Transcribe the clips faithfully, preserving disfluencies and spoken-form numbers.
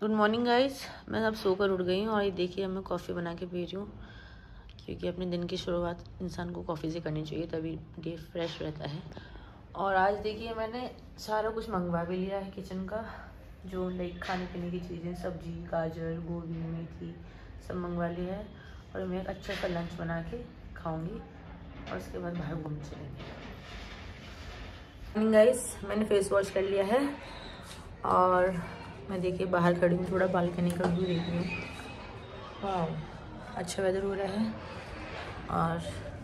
Good morning guys. मैं अब सोकर उठ गई हूँ और ये देखिए मैं कॉफ़ी बना के पी रही हूँ, क्योंकि अपने दिन की शुरुआत इंसान को कॉफ़ी से करनी चाहिए, तभी डे फ्रेश रहता है। और आज देखिए मैंने सारा कुछ मंगवा भी लिया है किचन का, जो लाइक खाने पीने की चीज़ें, सब्जी, गाजर, गोभी, मेथी सब मंगवा लिया है। और मैं एक अच्छा सा लंच बना के खाऊँगी और उसके बाद बाहर घूमने चलेंगे। गाइस मैंने फेस वॉश कर लिया है और मैं देखिए बाहर खड़ी हूँ, थोड़ा बालकनी का व्यू देख रही हूँ। वाह अच्छा वेदर हो रहा है और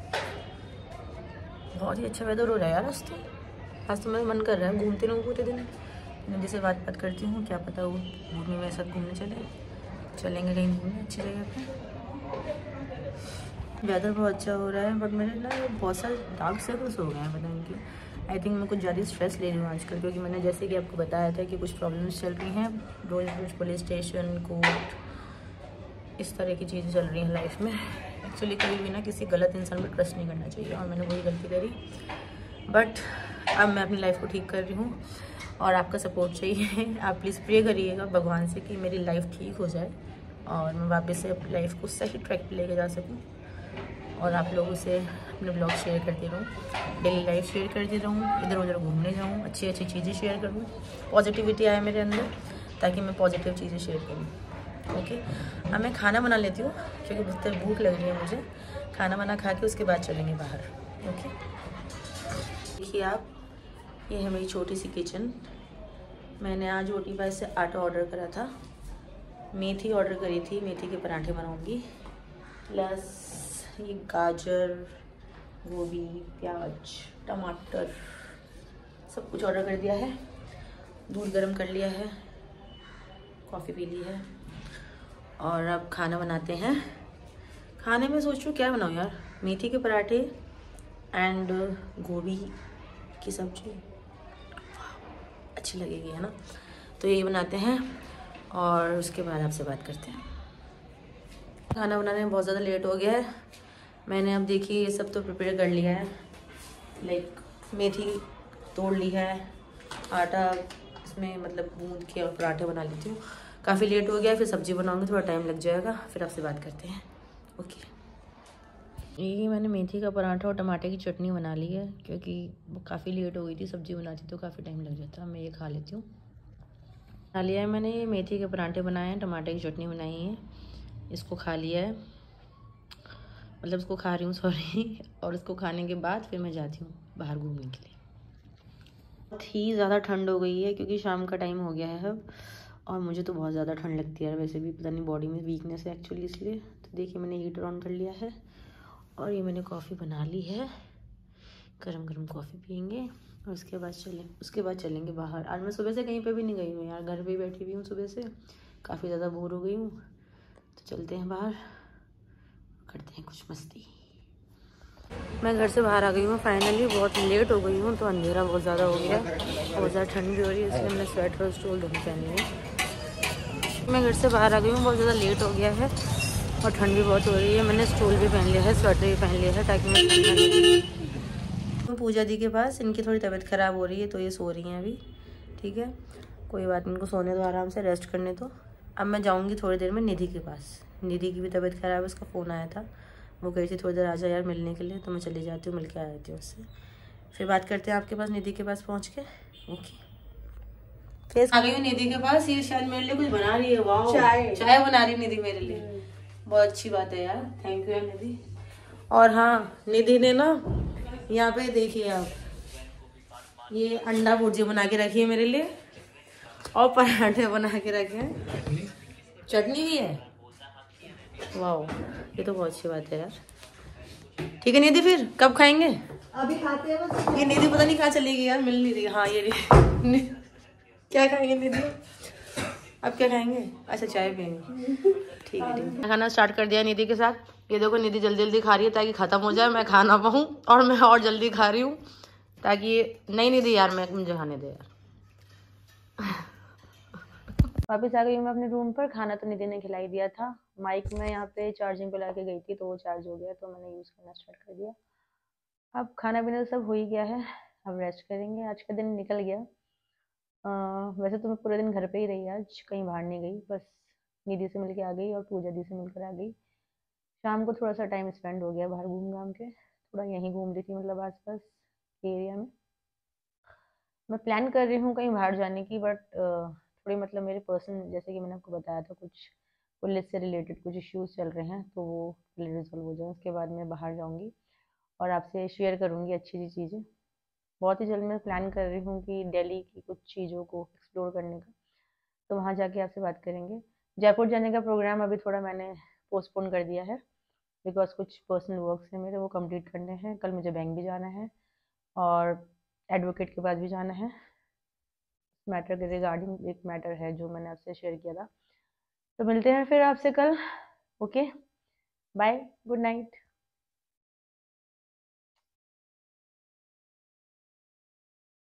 बहुत ही अच्छा वेदर हो रहा है यार। आज तो आज तो मेरा मन कर रहा है घूमते रहूँ पूरे दिन। मैं जैसे बात बात करती हूँ, क्या पता वो घूमने मेरे साथ घूमने चले चलेंगे कहीं घूमने अच्छी जगह पे। वेदर बहुत अच्छा हो रहा है बट मेरे ना बहुत सारे डार्क सर्कल्स हो गए हैं, पता नहीं क्यों। आई थिंक मैं कुछ ज़्यादा स्ट्रेस ले रही हूँ आजकल, क्योंकि मैंने जैसे कि आपको बताया था कि कुछ प्रॉब्लम्स चल रही हैं, रोज रोज पुलिस स्टेशन, कोर्ट, इस तरह की चीज़ें चल रही हैं लाइफ में। एक्चुअली कभी भी ना किसी गलत इंसान पर ट्रस्ट नहीं करना चाहिए और मैंने वही गलती करी। बट अब मैं अपनी लाइफ को ठीक कर रही हूँ और आपका सपोर्ट चाहिए। आप प्लीज़ प्रे करिएगा भगवान से कि मेरी लाइफ ठीक हो जाए और मैं वापस से अपनी लाइफ को सही ट्रैक पर लेके जा सकूँ और आप लोगों से अपने ब्लॉग शेयर करती रहूँ, डेली लाइफ शेयर करती रहूँ, इधर उधर घूमने जाऊँ, अच्छी अच्छी चीज़ें शेयर करूँ, पॉजिटिविटी आए मेरे अंदर ताकि मैं पॉजिटिव चीज़ें शेयर करूँ। ओके अब मैं खाना बना लेती हूँ क्योंकि बहुत तेज भूख लग रही है मुझे। खाना बना खा के उसके बाद चलेंगे बाहर। ओके देखिए आप, ये है मेरी छोटी सी किचन। मैंने आज ओटी पाई से आटा ऑर्डर करा था, मेथी ऑर्डर करी थी, मेथी के पराठे बनाऊँगी, प्लस ये गाजर, गोभी, प्याज, टमाटर सब कुछ ऑर्डर कर दिया है। दूध गर्म कर लिया है, कॉफ़ी पी ली है और अब खाना बनाते हैं। खाने में सोच रही हूँ क्या बनाऊँ यार, मेथी के पराठे एंड गोभी की सब्जी अच्छी लगेगी है ना, तो यही बनाते हैं और उसके बाद आपसे बात करते हैं। खाना बनाने में बहुत ज़्यादा लेट हो गया है। मैंने अब देखिए ये सब तो प्रिपेयर कर लिया है, लाइक मेथी तोड़ ली है, आटा इसमें मतलब गूंद के और पराठे बना लेती हूँ। काफ़ी लेट हो गया है, फिर सब्जी बनाऊँगी, थोड़ा टाइम लग जाएगा, फिर आपसे बात करते हैं। ओके ये मैंने मेथी का पराठा और टमाटर की चटनी बना ली है, क्योंकि वो काफ़ी लेट हो गई थी, सब्जी बनाती तो काफ़ी टाइम लग जाता। मैं ये खा लेती हूँ। खा लिया है मैंने, ये मेथी के पराठे बनाए हैं, टमाटर की चटनी बनाई है, इसको खा लिया है, मतलब इसको खा रही हूँ सॉरी। और इसको खाने के बाद फिर मैं जाती हूँ बाहर घूमने के लिए। बहुत ही ज़्यादा ठंड हो गई है क्योंकि शाम का टाइम हो गया है अब, और मुझे तो बहुत ज़्यादा ठंड लगती है वैसे भी, पता नहीं बॉडी में वीकनेस है एक्चुअली, इसलिए। तो देखिए मैंने हीटर ऑन कर लिया है और ये मैंने कॉफ़ी बना ली है, गरम गरम कॉफ़ी पियेंगे और उसके बाद चलें उसके बाद चलेंगे बाहर। आज मैं सुबह से कहीं पे भी नहीं गई हूँ यार, घर पे ही बैठी हुई हूँ सुबह से, काफ़ी ज़्यादा बोर हो गई हूँ। तो चलते हैं बाहर, करते हैं कुछ मस्ती। मैं घर से बाहर आ गई हूँ फाइनली, बहुत लेट हो गई हूँ तो अंधेरा बहुत ज़्यादा हो गया, बहुत ज़्यादा ठंड भी हो रही है, इसलिए मैंने स्वेटर और स्टोल दोनों पहन लिए। मैं घर से बाहर आ गई हूँ, बहुत ज़्यादा लेट हो गया है और ठंड भी बहुत हो रही है। मैंने स्टोल भी पहन लिया है, स्वेटर भी पहन लिया है ताकि मैं ठंड ना लगे। पूजा दी के पास, इनकी थोड़ी तबीयत ख़राब हो रही है तो ये सो रही हैं अभी, ठीक है कोई बात नहीं, इनको सोने दो, आराम से रेस्ट करने दो। अब मैं जाऊँगी थोड़ी देर में निधि के पास, निधि की भी तबीयत ख़राब है, उसका फ़ोन आया था, वो कही थी थोड़ी देर आ जा यार मिलने के लिए, तो मैं चली जाती हूँ, मिल के आ जाती हूँ उससे, फिर बात करते हैं आपके पास निधि के पास पहुँच के। ओके फिर आ गई हूँ निधि के पास, ये शायद मेरे लिए कुछ बना रही है। वाह चाय चाय बना रही है निधि मेरे लिए, बहुत अच्छी बात है यार, थैंक यू यार निधि। और हाँ निधि ने ना यहाँ पे देखिए आप, ये अंडा भुर्जी बना के रखी है मेरे लिए और पराठे बना के रखे हैं, चटनी भी है। वाह ये तो बहुत अच्छी बात है यार। ठीक है निधि फिर कब खाएंगे? अभी खाते हैं बस। ये निधि पता नहीं कहाँ चलेगी यार, मिल नहीं रही। हाँ ये क्या खाएंगे निधि, अब क्या खाएंगे? अच्छा चाय पियेंगे, ठीक है ठीक है। खाना स्टार्ट कर दिया निधि के साथ। ये देखो निधि जल्दी जल्दी खा रही है ताकि खत्म हो जाए, मैं खा ना पाऊँ, और मैं और जल्दी खा रही हूँ ताकि नहीं निधि यार मैं मुझे खाने दे यार। वापस आ गई हूँ मैं अपने रूम पर। खाना तो निधि ने खिलाई दिया था, माइक में यहाँ पे चार्जिंग पे लाके गई थी तो वो चार्ज हो गया तो मैंने यूज़ करना स्टार्ट कर दिया। अब खाना पीना तो सब हो ही गया है, अब रेस्ट करेंगे। आज का दिन निकल गया अ, वैसे तो मैं पूरे दिन घर पे ही रही आज, कहीं बाहर नहीं गई, बस निधि से मिल के आ गई और पूजा दी से मिलकर आ गई। शाम को थोड़ा सा टाइम स्पेंड हो गया बाहर घूम घाम के, थोड़ा यहीं घूम रही थी मतलब आसपास के एरिया में। मैं प्लान कर रही हूँ कहीं बाहर जाने की, बट थोड़ी मतलब मेरे पर्सनल, जैसे कि मैंने आपको बताया था, कुछ पुलिस से रिलेटेड कुछ इश्यूज चल रहे हैं, तो वो पहले रिजॉल्व हो जाए उसके बाद मैं बाहर जाऊँगी और आपसे शेयर करूँगी अच्छी अच्छी चीज़ें। बहुत ही जल्द मैं प्लान कर रही हूँ कि दिल्ली की कुछ चीज़ों को एक्सप्लोर करने का, तो वहाँ जाके आपसे बात करेंगे। जयपुर जाने का प्रोग्राम अभी थोड़ा मैंने पोस्टपोन कर दिया है, बिकॉज कुछ पर्सनल वर्क्स हैं मेरे, वो कंप्लीट करने हैं। कल मुझे बैंक भी जाना है और एडवोकेट के पास भी जाना है। मैटर के रिगार्डिंग एक मैटर है जो मैंने आपसे शेयर किया था। तो मिलते हैं फिर आपसे कल। Okay, bye, good night.